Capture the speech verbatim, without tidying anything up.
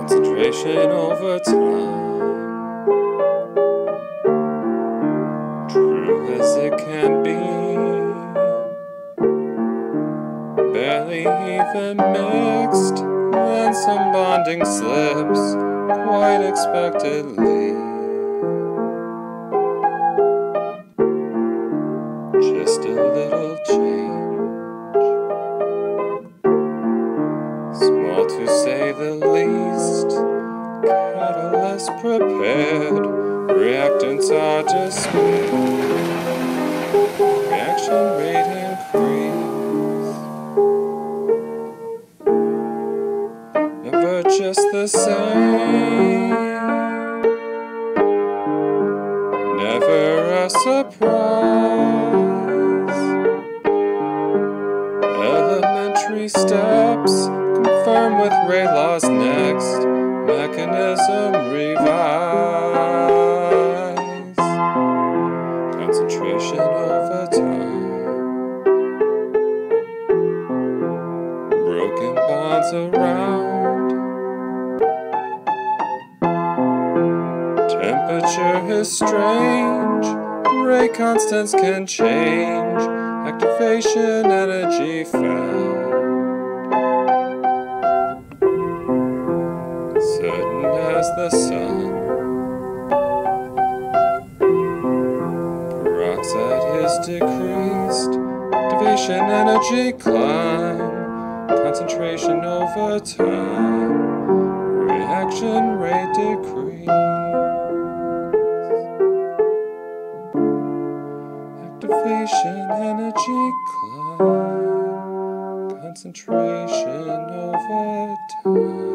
Concentration over time, true as it can be, barely even mixed, then some bonding slips quite expectedly. Just a little change, small to say the least, catalyst prepared, reactants are displayed, reaction rate increase, never just the same, never a surprise. Elementary steps confirm with Raylaw's next mechanism revise. Concentration over time, broken bonds around, temperature is strange, ray constants can change, activation energy found. Certain as the sun, peroxide is decreased, activation energy climb, concentration over time, reaction rate decrease, activation energy climb, concentration over time.